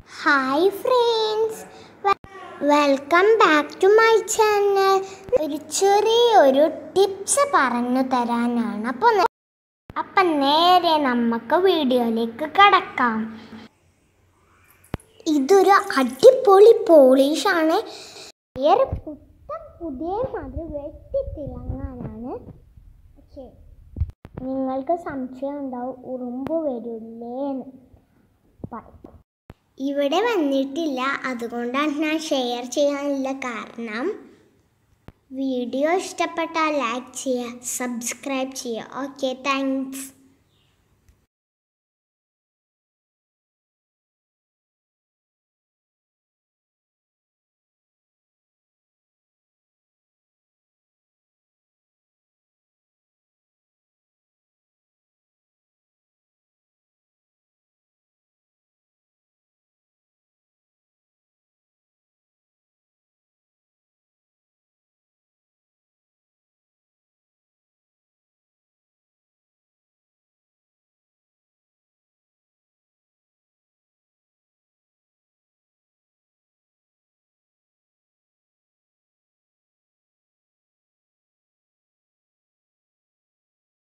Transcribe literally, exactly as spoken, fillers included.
Hi friends, welcome back to my channel. ഒരു ചെറിയൊരു tips പറഞ്ഞു തരാനാണ്. അപ്പോൾ അപ്പം നേരെ നമുക്ക് വീഡിയോയിലേക്ക് കടക്കാം. ഇതൊരു അടിപൊളി പോളിഷാണ്. ഹെയർ പുത്തൻ പുതിയ മാതിരി വെട്ടിത്തിളങ്ങാനാണ്. പക്ഷേ നിങ്ങൾക്ക് സംശയം ഉണ്ടാവും, ഉറുമ്പ് വരില്ലേന്ന്. ഇവിടെ വന്നിട്ടില്ല, അതുകൊണ്ടാണ് ഞാൻ ഷെയർ ചെയ്യാനുള്ള കാരണം. വീഡിയോ ഇഷ്ടപ്പെട്ടാൽ ലൈക്ക് ചെയ്യുക, സബ്സ്ക്രൈബ് ചെയ്യുക. Okay, thanks.